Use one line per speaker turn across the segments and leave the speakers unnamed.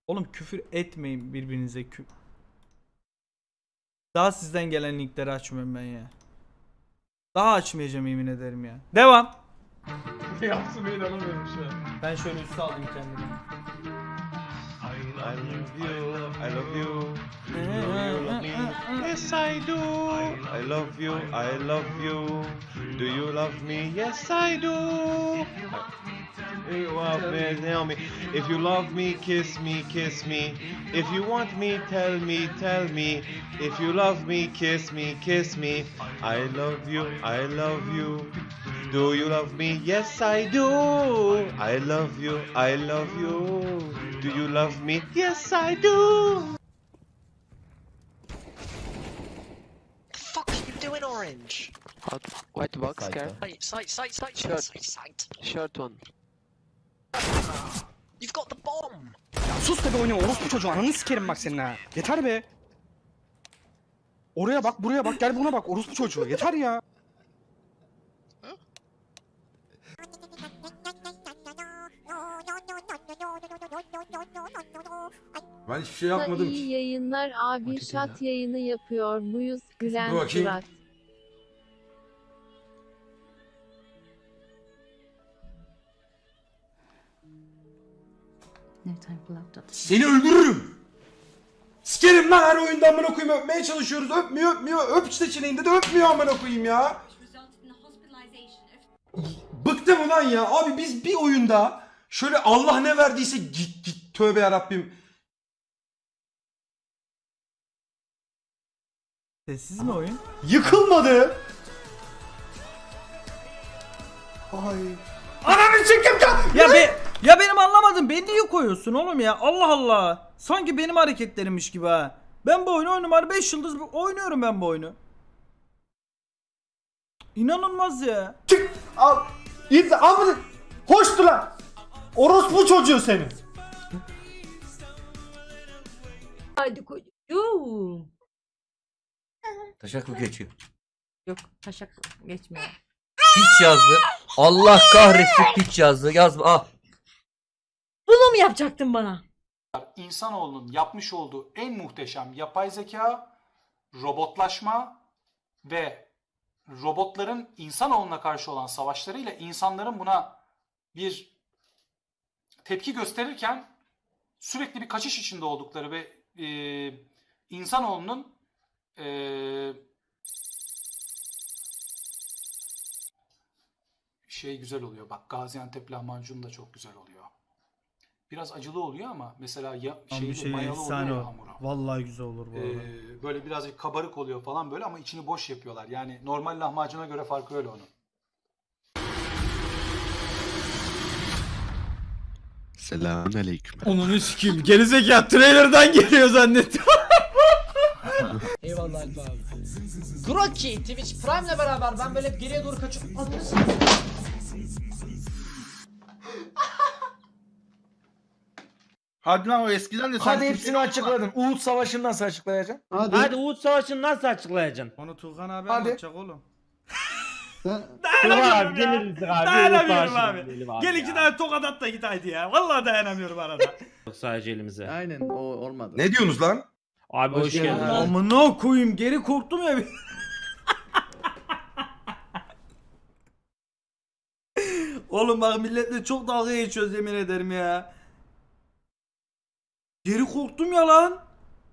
Oğlum küfür etmeyin birbirinize. Daha sizden gelen linkleri açmıyorum ben ya. Daha açmayacağım yemin ederim ya. Devam.
Yapsın inanamıyorum şu an.
Ben şöyle üstü alayım kendimi.
I love you. Do you love me? Yes, I do. I love you. I love you. Do you love me? Yes, I do. You love me, tell me. If you love me, kiss me, kiss me. If you want me, tell me, tell me. If you love me, kiss me, kiss me. I love you. I love you. Do you love me? Yes, I do. I love you. I love you. Do you love me? Yes, I do.
The fuck are you doing, Orange?
Hot white box, care.
Sight.
Short one.
You've got the bomb.
Sus da bir oyna orospu çocuğu, ananı sikerim bak senin ha. Yeter be. Oraya bak, buraya bak, gel buna bak orospu çocuğu. Yeter ya.
Ben hiçbir şey yapmadım
İyi
ki.
yayınlar abi, şat yayını yapıyor muyuz? Gülen
Dur bakayım.
surat.
Seni öldürürüm. Sikerim lan her oyunda amına koyayım, öpmeye çalışıyoruz. Öpmüyor. Öp seçeneğinde de öpmüyor amına koyayım ya. Bıktım ulan ya. Abi biz bir oyunda şöyle Allah ne verdiyse git tövbe yarabbim.
Sessiz mi oyun?
Yıkılmadı. Ay. Ananı çekim
Ya benim anlamadım. Beni niye koyuyorsun oğlum ya? Allah Allah. Sanki benim hareketlerimmiş gibi ha. Ben bu oyunu oynuyorum. 5 yıldız oynuyorum ben bu oyunu. İnanılmaz ya.
Çık. Al. İzle. Al bunu. Hoştu lan. Orospu çocuğu senin.
Hadi kocuğum.
Taşak mı geçiyor?
Yok taşak geçmiyor.
Piç yazdı. Allah kahretsin piç yazdı. Yazma. Ah.
Bunu mu yapacaktın bana?
İnsanoğlunun yapmış olduğu en muhteşem yapay zeka, robotlaşma ve robotların insanoğluna karşı olan savaşlarıyla insanların buna bir tepki gösterirken sürekli bir kaçış içinde oldukları ve insanoğlunun şey güzel oluyor. Bak Gaziantep lahmacunu da çok güzel oluyor. Biraz acılı oluyor ama mesela mayalı oluyor ya hamuru.
Vallahi güzel olur bu arada.
Böyle birazcık kabarık oluyor falan böyle ama içini boş yapıyorlar. Yani normal lahmacuna göre farkı öyle onun.
Selamünaleyküm.
Onun sikeyim. Gerizekalı trailer'dan geliyor zannettim.
Eyvallah Alp abi.
Groki Twitch Prime'le beraber ben böyle geriye doğru kaçıp
Hadi lan o eskiden de sen...
Hadi hepsini açıkladın. Uğut Savaşı'nı nasıl açıklayacaksın?
Hadi Uğut Savaşı'nı nasıl açıklayacaksın?
Onu Tuğhan abi
Hadi.
anlatacak oğlum.
Dayanamıyorum ya.
Dayanamıyorum abi. Gel iki tane tokat at da git haydi ya. Vallahi dayanamıyorum arada.
Sadece elimize.
Aynen o olmadı.
Ne diyorsunuz lan?
Abi hoş geldin.
Amına koyayım geri korktum ya. Oğlum bak milletle çok dalga geçiyoruz yemin ederim ya. Geri korktum ya lan.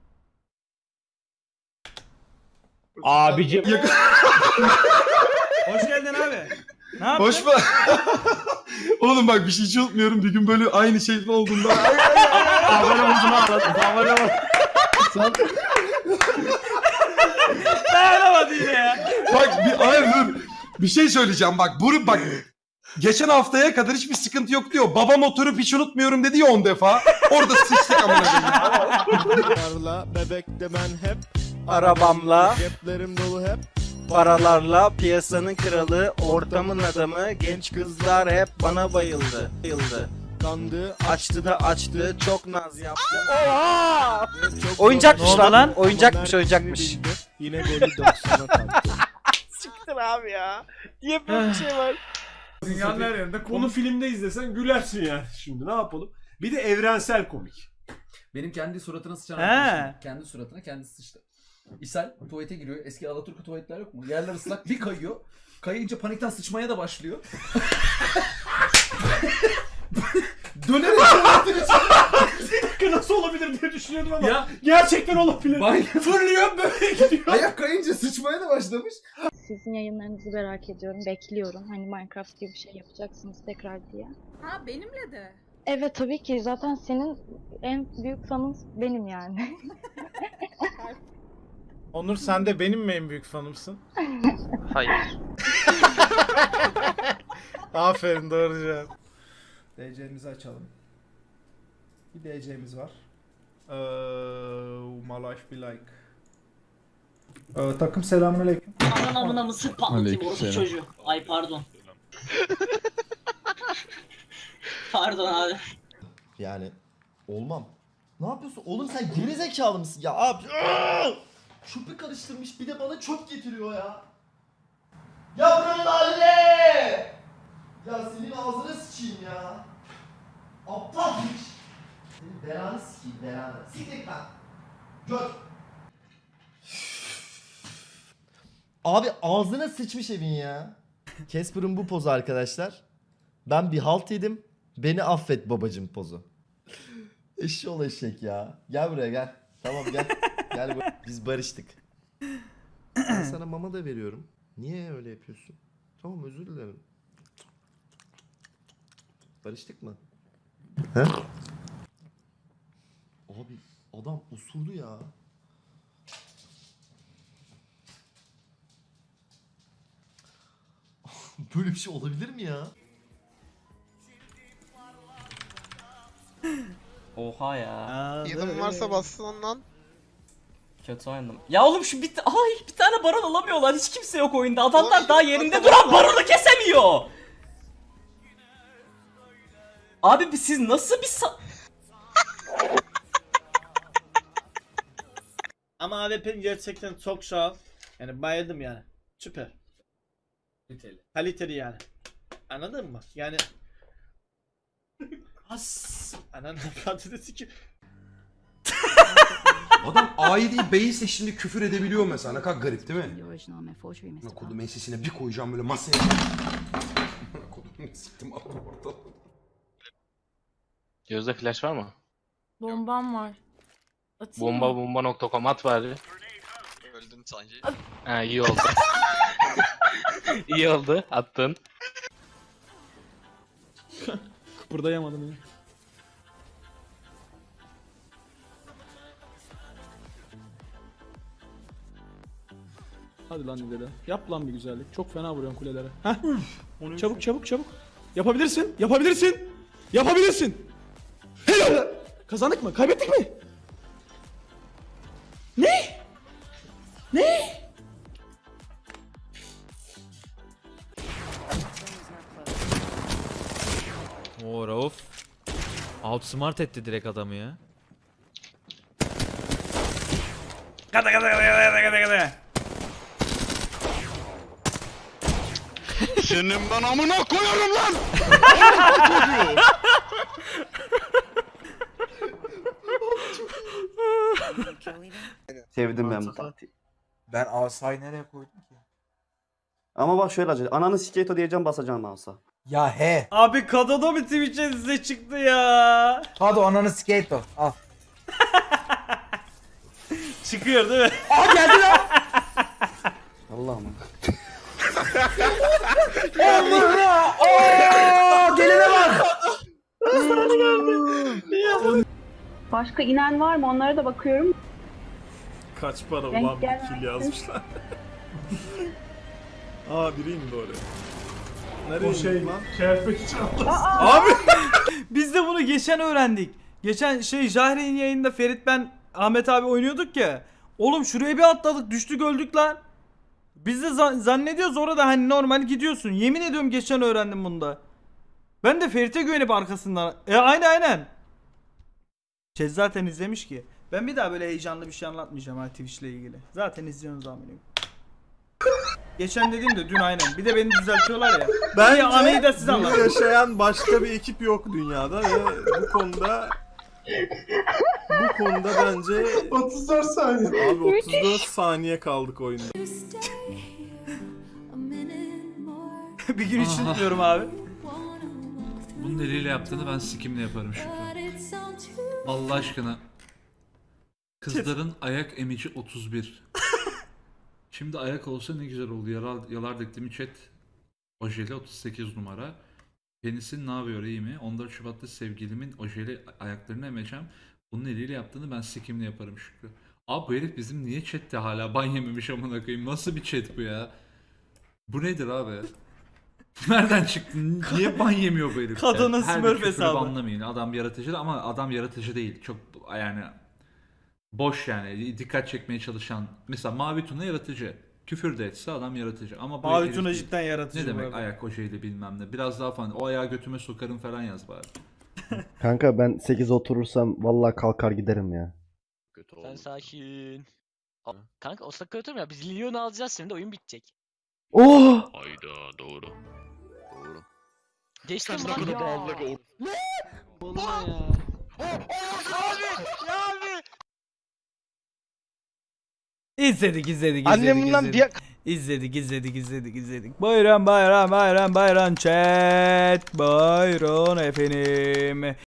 Abicim.
Hoş geldin abi. Ne yaptın?
Hoş mu? Oğlum bak bir şey hiç unutmuyorum. Bir gün böyle aynı şey olduğunda.
Abone oldum abi. Abone oldum.
Dayanamadı yine ya.
Bak hayır dur. Bir şey söyleyeceğim bak. Bak. Geçen haftaya kadar hiçbir sıkıntı yok diyor. Babam oturup hiç unutmuyorum dedi ya 10 defa. Orada sıçtık amına koyayım.
Bebekte ben hep
Arabamla,
ceplerim dolu hep.
paralarla, piyasanın kralı, ortamın adamı, genç kızlar hep bana bayıldı.
Kandı
Açtı da açtı, çok naz yaptı.
Oha!
Oyuncakmış
Ne oldu
lan.
lan?
Oyuncakmış.
Yine golü 90'a taktı.
Siktir abi ya. Niye böyle bir şey var?
Dünyanın her yerinde konu filmde izlesen gülersin yani. Şimdi ne yapalım? Bir de evrensel komik.
Benim kendi suratına sıçan
He.
arkadaşım. Kendi suratına kendisi sıçtı. İshal tuvalete giriyor. Eski Alaturka tuvaletler yok mu? Yerler ıslak bir kayıyor. Kayınca panikten sıçmaya da başlıyor. Dönerek tuvaletin içine.
Nasıl olabilir diye düşünüyordum ama
Ya
gerçekten olabilir.
Fırlıyor böyle gidiyor. Ayak kayınca sıçmaya da başlamış.
Sizin yayınlarınızı merak ediyorum, bekliyorum. Hani Minecraft gibi bir şey yapacaksınız tekrar diye.
Ha benimle de.
Evet tabii ki zaten senin en büyük fanın benim yani.
Onur sen de benim mi en büyük fanımsın?
Hayır.
Aferin doğru cevap. DC'mizi açalım. Bir DC'miz var. My life be like. Takım selamünaleyküm.
Anamına mısır patlatayım orası çocuğu. Ay pardon. Pardon abi.
Yani olmam. Ne yapıyorsun? Oğlum sen geri zekalı mısın? Ya abi. Çöpü karıştırmış bir de bana çöp getiriyor ya. Ya buranın haline! Ya senin ağzına sıçayım ya. Aptal hiç. Senin belanı sikeyim belanı. Siktir lan. Gör. Abi ağzına sıçmış evin ya. Casper'ın bu pozu arkadaşlar. Ben bir halt yedim. Beni affet babacım pozu. Eşşoğlu eşek ya. Gel buraya gel. Tamam gel. Gel buraya. Biz barıştık. Ben sana mama da veriyorum. Niye öyle yapıyorsun? Tamam özür dilerim. Barıştık mı? He? Abi adam usurdu ya. Böyle bir şey olabilir mi ya?
Oha ya.
Yılım varsa
bassın lan. Kötü oynadım. Ya oğlum şu bir tane baron alamıyorlar. Hiç kimse yok oyunda. Adamlar daha yerinde duran baronu kesemiyor. Abi siz nasıl bir
Ama AWP'nin gerçekten çok sağ ol. Yani bayıldım yani. Süper. Kaliteli yani. Anladın mı? Yani Ananı patates ki.
Adam A'yı değil B'yi seçtiğinde küfür edebiliyor mesela. Ne kadar garip değil mi? Kodum ensesine bir koyacağım böyle masaya. Kodum siktim attım orada.
Gözde flash var mı?
Bombam var. Atayım mı?
Bomba.com at bari.
Öldün sanki.
Ha iyi oldu. İyi oldu attın.
Buradayamadım ya. Hadi lan dede. Yap lan bir güzellik. Çok fena vuruyorsun kulelere. Heh. Çabuk çabuk çabuk. Yapabilirsin. Yapabilirsin. Yapabilirsin. Helal. Kazandık mı? Kaybettik mi? Ne? Ne?
Oo Rauf. Outsmart etti direkt adamı ya.
Kada.
Senin ben amına koyarım lan!
Sevdim ben bu taktiği.
Ben asayı nereye koydum ki?
Ama bak şöyle acele. Ananı siketo diyeceğim basacağım mouse'a.
Ya he.
Abi Kado'da bir Twitch'e size çıktı ya.
Hadi ananı skate o. Al.
Çıkıyor değil mi?
Aa geldi lan.
Allah'ım.
Allah! Ooo! Geline bak.
Başka inen var mı? Onlara da bakıyorum.
Kaç para
Denk
ulan
gelmezsin.
kill yazmışlar. Aa biri indi oraya. Nereye şey lan? Şerefek
Abi biz de bunu geçen öğrendik. Geçen Jahre'nin yayında Ferit ben Ahmet abi oynuyorduk ya. Oğlum şuraya bir atladık düştük öldük lan. Biz de zannediyoruz orada hani normal gidiyorsun. Yemin ediyorum geçen öğrendim bunu da. Ben de Ferit'e güvenip arkasından. Aynen. Cez zaten izlemiş ki. Ben bir daha böyle heyecanlı bir şey anlatmayacağım ha Twitch'le ilgili. Zaten izliyorsunuz amirim. Geçen dediğim de dün aynen. Bir de beni düzeltiyorlar ya.
Bence
anayı da size
bunu
anlatayım.
yaşayan başka bir ekip yok dünyada ve bu konuda
bu konuda bence
34 saniye.
abi 34 saniye kaldık oyunda.
Bir gün hiç unutmuyorum abi.
Bunun eliyle yaptığını ben sikimle yaparım Şükrü. Allah aşkına. Kızların ayak emici 31. Şimdi ayak olsa ne güzel oldu. Yalardık değil mi chat? Ojeli 38 numara. Penisin ne yapıyor iyi mi? 14 Şubat'ta sevgilimin ojeli ayaklarını emeceğim. Bunun eliyle yaptığını ben sikimle yaparım Şükrü. Abi bu herif bizim niye chatte hala ban yememiş amına koyayım? Nasıl bir chat bu ya? Bu nedir abi? Nereden çıktın? Niye ban yemiyor bu herif?
Kadının
Her
Smurf
küfürü
hesabı.
banlamayın. Adam yaratıcı ama adam yaratıcı değil. Çok yani boş yani. Dikkat çekmeye çalışan. Mesela Mavi Tuna yaratıcı. Küfür de etse adam yaratıcı. Ama bu
Mavi
herif
Tuna
değil.
cidden yaratıcı.
Ne
bu
demek
arada.
ayak ojeyle bilmem ne. Biraz daha falan. O ayağı götüme sokarım falan yaz bari.
Kanka ben 8 oturursam vallahi kalkar giderim ya.
Sen sakin. Kanka o sakın oturma ya. Biz Lyon'u alacağız şimdi oyun bitecek.
Oh!
Hayda doğru. Doğru.
Geçtim
Sen
lan
ne kadar
ya.
bağımlı
Ne? Oğlum ya.
İzledik.
Annem bundan diye...
İzledik. Buyurun chat. Buyurun efendim.